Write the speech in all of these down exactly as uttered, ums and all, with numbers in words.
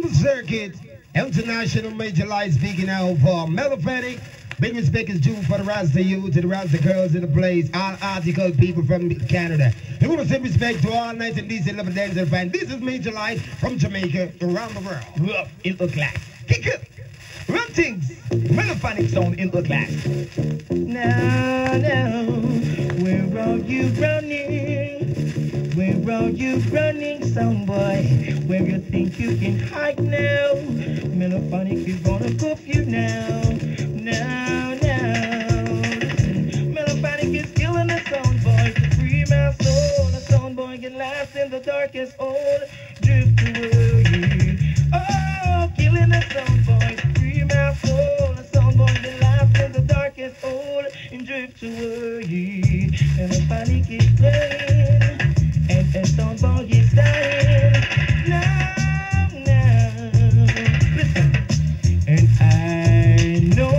the circuit, international major light speaking out for Melophatic. Big respect is due for the Rasta youth, to the Rasta girls in the place, all article people from Canada. We want to send respect to all nice and decent loving dancers and fans. This is Major Light from Jamaica around the world. Rough in the class. Kick it. Run things. Melophatic sound in the class. Now, now, where are you running? Where are you running, sound boy? Where you think you can hide now? Melophatic is gonna cuff you now. Now, now. Listen, Melophatic is killing the sound boy to free my soul. The sound boy get lost in the darkest hole. Drift away. Oh, killing the sound boy to free my soul. The sound boy get lost in the darkest hole and drift away. Melophatic is playing. And the sound boy is dying. Now, now. Listen. And I know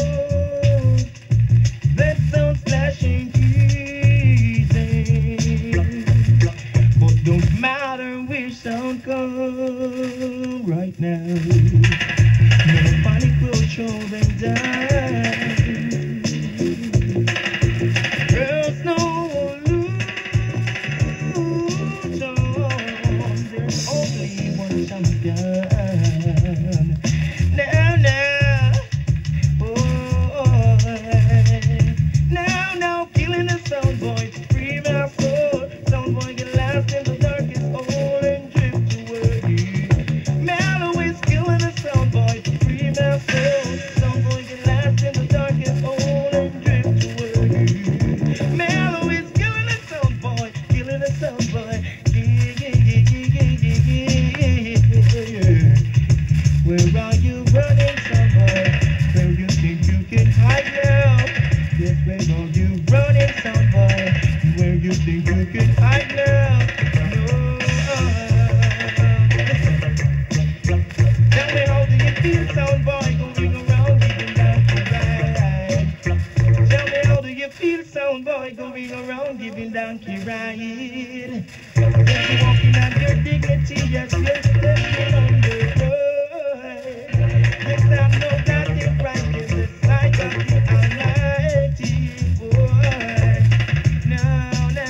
that sounds flashing easy. But don't matter which sound come right now. Nobody will show them down. There's no only one champion. Now, now, oh, now, now, killing the sound boy to free my soul. Sound boy get lost in the darkest hole and drift away. Mellow is killing the sound boy to free my soul. Sound boy get lost in the darkest hole and drift away. Mellow is killing the sound boy, killing the sound boy. Where are you running, son boy? Where you think you can hide now? Yes, where are you running, son boy? Where you think you can hide now? No. Tell me how do you feel, sound boy? Going around, giving donkey ride. Tell me how do you feel, sound boy? Going around, giving donkey ride. Yes, you're walking on your dignity, yes, you're stepping on the road. I know that you're right in the sight of the Almighty, boy. No, no,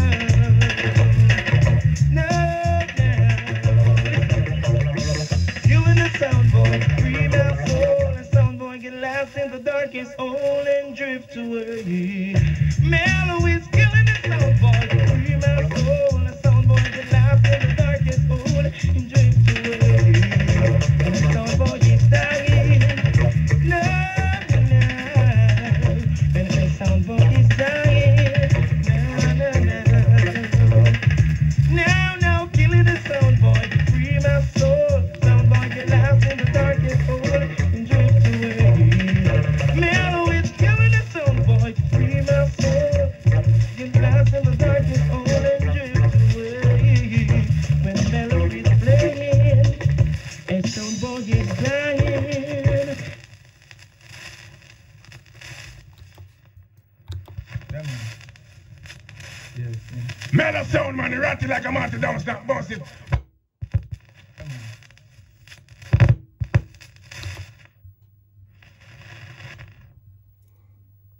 no, no. You and the sound boy, free my soul. The sound boy get lost in the darkest hole and drift away. Mellow is killing the sound boy, free my soul. The sound boy get lost in the darkest hole and drift away. And the sound boy is dying. No, no, and the sound boy is dying. No, no, no. Now, now, killing the sound boy to free my soul. Sound boy get lost in the darkest hole and drift away. Mellow is killing the sound boy to free my soul. Get lost in the darkest hole and drift away. When Mellow is playing, and sound boy is dying. Mellow sound, man, ratty like a mountain down, stop bouncing.